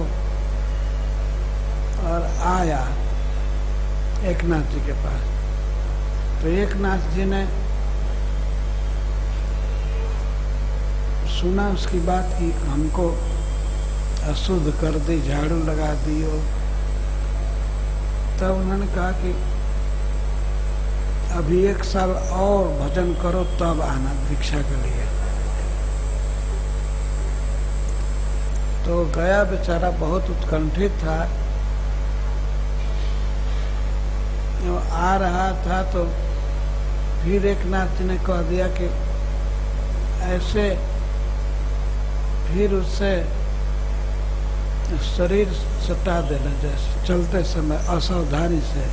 और आया एक नाथ जी के पास। तो एक नाथ जी ने सुना उसकी बात कि हमको अशुद्ध कर दी, झाड़ू लगा दियो। तब उन्होंने कहा कि अभी एक साल और भजन करो तब आना दीक्षा के लिए। तो गया बेचारा, बहुत उत्कंठित था। वो आ रहा था तो फिर एक नाथ जी ने कह दिया कि ऐसे फिर उससे शरीर सटा देना, जैसे चलते समय असावधानी से।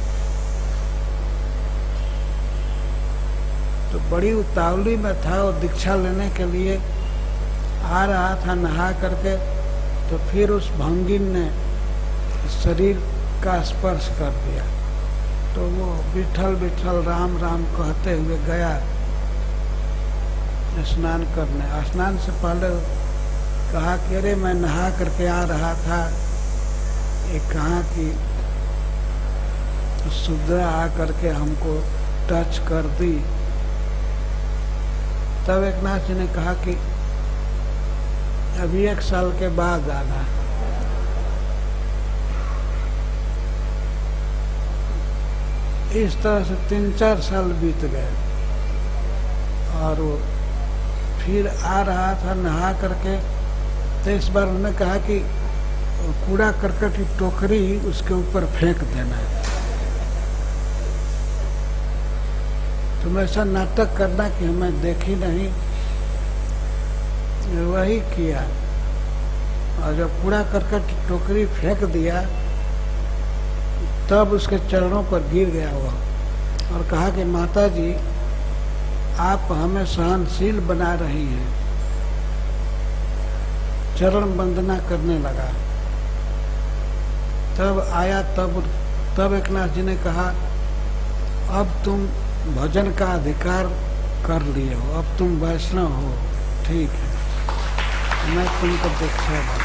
तो बड़ी उतावली में था, वो दीक्षा लेने के लिए आ रहा था नहा करके। तो फिर उस भंगिन ने शरीर का स्पर्श कर दिया। तो वो विठल विठल राम राम कहते हुए गया स्नान करने। स्नान से पहले कहा कि अरे मैं नहा करके आ रहा था, एक कहा कि शुद्रा आ करके हमको टच कर दी। तब एक नाथ जी ने कहा कि अभी एक साल के बाद आना। इस तरह से तीन चार साल बीत गए और वो फिर आ रहा था नहा करके। तो इस बार उन्होंने कहा कि कूड़ा करकट की टोकरी उसके ऊपर फेंक देना है। तुम ऐसा नाटक करना कि हमें देखी नहीं। वही किया और जब कूड़ा करकट की टोकरी फेंक दिया तब उसके चरणों पर गिर गया वह और कहा कि माता जी, आप हमें सहनशील बना रही हैं। चरण वंदना करने लगा। तब आया तब तब एक नाथ जी ने कहा, अब तुम भजन का अधिकार कर लिए हो, अब तुम वैष्णव हो, ठीक है, मैं तुमको दीक्षा दूँ।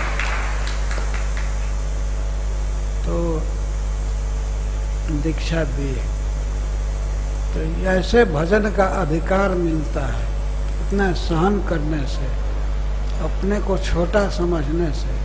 तो दीक्षा दिए। तो ऐसे भजन का अधिकार मिलता है, इतना सहन करने से, अपने को छोटा समझने से।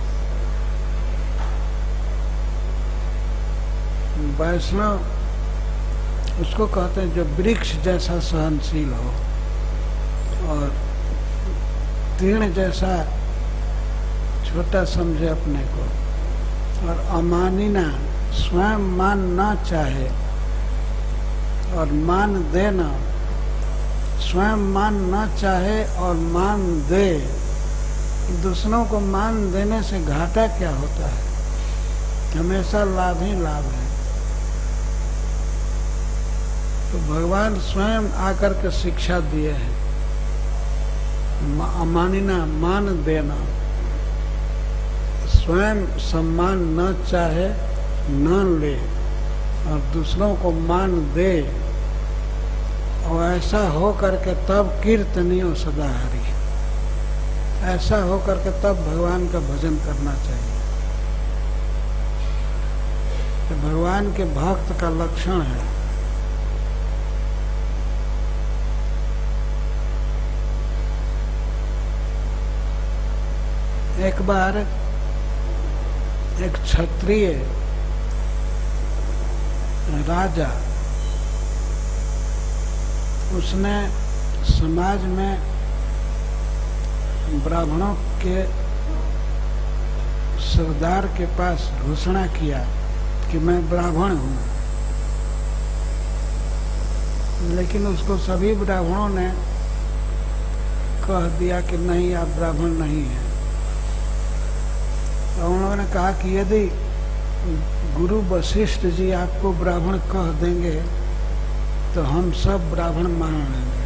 वैष्णव उसको कहते हैं जो वृक्ष जैसा सहनशील हो और तीर्ण जैसा छोटा समझे अपने को, और अमानिना, स्वयं मान ना चाहे और मान देना, स्वयं मान ना चाहे और मान दे। दूसरों को मान देने से घाटा क्या होता है? हमेशा लाभ ही लाभ है। तो भगवान स्वयं आकर के शिक्षा दिए हैं, अमानिना, मान देना, स्वयं सम्मान न चाहे न ले और दूसरों को मान दे, और ऐसा हो करके तब कीर्तनियो सदा हरि, ऐसा हो करके तब भगवान का भजन करना चाहिए। तो भगवान के भक्त का लक्षण है। एक बार एक क्षत्रिय राजा, उसने समाज में ब्राह्मणों के सरदार के पास घोषणा किया कि मैं ब्राह्मण हूँ, लेकिन उसको सभी ब्राह्मणों ने कह दिया कि नहीं, आप ब्राह्मण नहीं हैं। तो उन्होंने कहा कि यदि गुरु वशिष्ठ जी आपको ब्राह्मण कह देंगे तो हम सब ब्राह्मण मान लेंगे।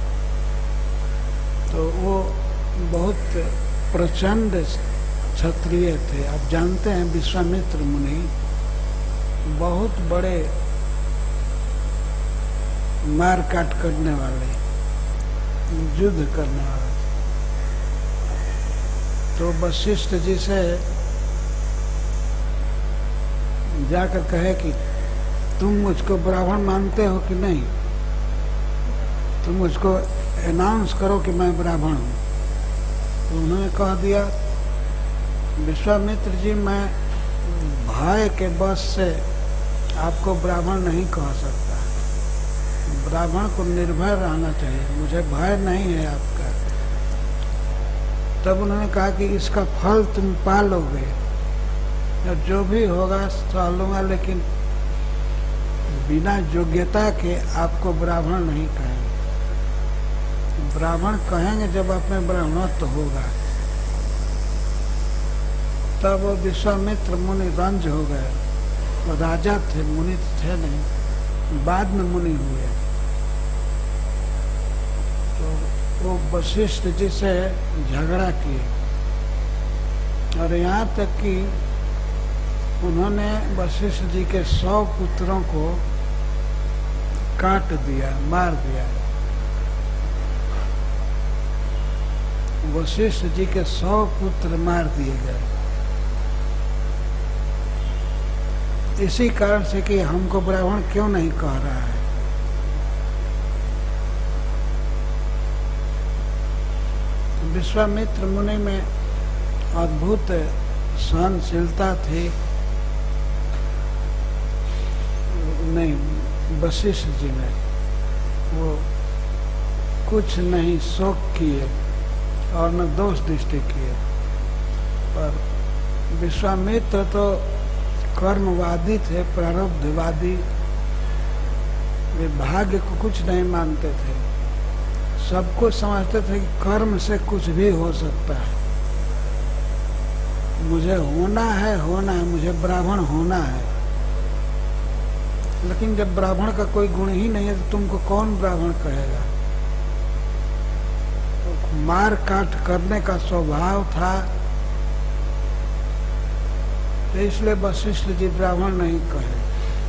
तो वो बहुत प्रचंड क्षत्रिय थे। आप जानते हैं विश्वामित्र मुनि बहुत बड़े मार काट करने वाले, युद्ध करने वाले। तो वशिष्ठ जी से जाकर कहे कि तुम मुझको ब्राह्मण मानते हो कि नहीं, तुम मुझको अनाउंस करो कि मैं ब्राह्मण हूँ। तो उन्होंने कह दिया, विश्वामित्र जी, मैं भय के बस से आपको ब्राह्मण नहीं कह सकता। ब्राह्मण को निर्भय रहना चाहिए, मुझे भय नहीं है आपका। तब उन्होंने कहा कि इसका फल तुम पा लोगे, और जो भी होगा सह लूंगा, लेकिन बिना योग्यता के आपको ब्राह्मण नहीं कहेंगे। ब्राह्मण कहेंगे जब आप में ब्राह्मणत्व होगा। तब वो विश्वामित्र मुनि रंज हो गए। वो राजा थे, मुनि थे नहीं, बाद में मुनि हुए। तो वो वशिष्ठ जी से झगड़ा किए, और यहाँ तक कि उन्होंने वशिष्ठ जी के सौ पुत्रों को काट दिया, मार दिया। वशिष्ठ जी के सौ पुत्र मार दिए गए, इसी कारण से कि हमको ब्राह्मण क्यों नहीं कह रहा है। विश्वामित्र मुनि में अद्भुत सहनशीलता थी। नहीं, वशिष्ठ जी में वो कुछ नहीं शोक किए और न दोष दृष्टि किए। पर विश्वामित्र तो कर्मवादी थे, प्रारब्धवादी, वे भाग्य को कुछ नहीं मानते थे। सबको समझते थे कि कर्म से कुछ भी हो सकता है, मुझे होना है होना है, मुझे ब्राह्मण होना है। लेकिन जब ब्राह्मण का कोई गुण ही नहीं है तो तुमको कौन ब्राह्मण कहेगा? तो मार काट करने का स्वभाव था, तो इसलिए वशिष्ठ जी ब्राह्मण नहीं कहे।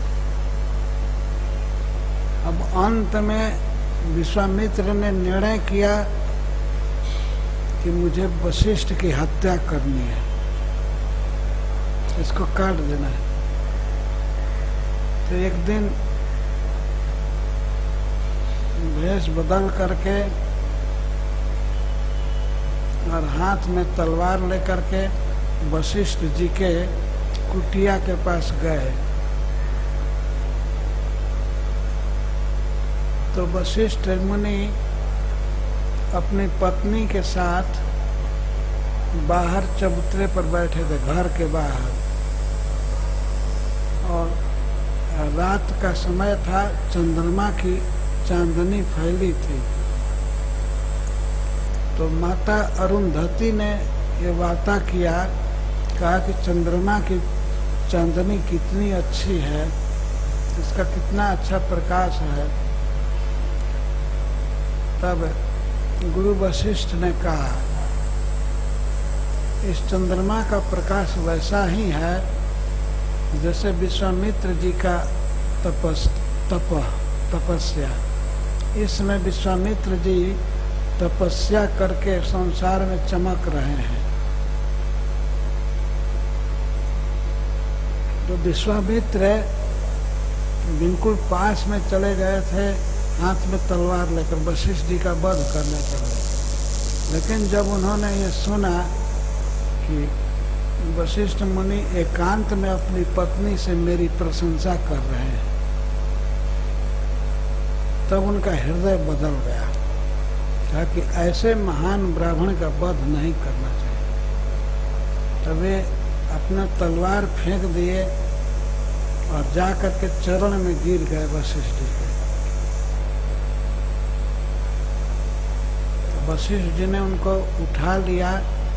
अब अंत में विश्वामित्र ने निर्णय किया कि मुझे वशिष्ठ की हत्या करनी है, इसको काट देना है। तो एक दिन भेष बदल करके और हाथ में तलवार लेकर के वशिष्ठ जी के कुटिया के पास गए। तो वशिष्ठ मुनि अपनी पत्नी के साथ बाहर चबूतरे पर बैठे थे, घर के बाहर, और रात का समय था, चंद्रमा की चांदनी फैली थी। तो माता अरुंधति ने ये वार्ता किया, कहा कि चंद्रमा की चांदनी कितनी अच्छी है, इसका कितना अच्छा प्रकाश है। तब गुरु वशिष्ठ ने कहा, इस चंद्रमा का प्रकाश वैसा ही है जैसे विश्वामित्र जी का तपस तप तपस्या। इसमें विश्वामित्र जी तपस्या करके संसार में चमक रहे हैं। तो विश्वामित्र बिल्कुल पास में चले गए थे, हाथ में तलवार लेकर वशिष्ठ जी का वध करने के लिए। लेकिन जब उन्होंने ये सुना कि वशिष्ठ मुनि एकांत में अपनी पत्नी से मेरी प्रशंसा कर रहे हैं, तब उनका हृदय बदल गया। कहा कि ऐसे महान ब्राह्मण का वध नहीं करना चाहिए। तब वे अपना तलवार फेंक दिए और जाकर के चरण में गिर गए वशिष्ठ जी के। तो वशिष्ठ जी ने उनको उठा लिया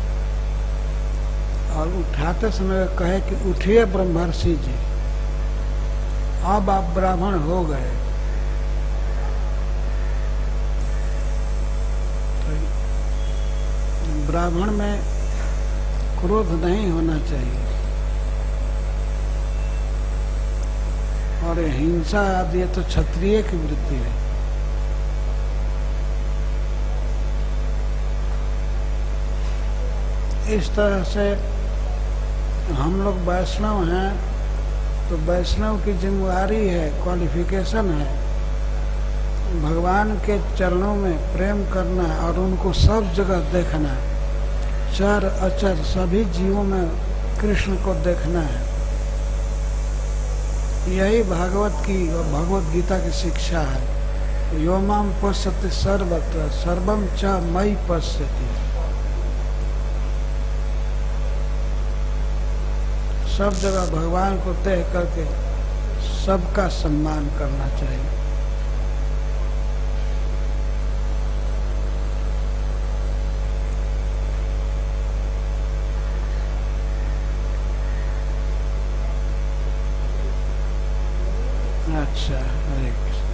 और उठाते समय कहे कि उठिए ब्रह्मर्षि जी, अब आप ब्राह्मण हो गए। तो ब्राह्मण में क्रोध नहीं होना चाहिए और हिंसा आदि ये तो क्षत्रिय की वृत्ति है। इस तरह से हम लोग वैष्णव हैं तो वैष्णव की जिम्मेदारी है, क्वालिफिकेशन है, भगवान के चरणों में प्रेम करना और उनको सब जगह देखना, चर अचर सभी जीवों में कृष्ण को देखना है। यही भागवत की और भगवत गीता की शिक्षा है। यो माम पश्यति सर्वत्र सर्वम च मयि पश्यति। सब जगह भगवान को देख करके सबका सम्मान करना चाहिए। अच्छा, हरे कृष्ण।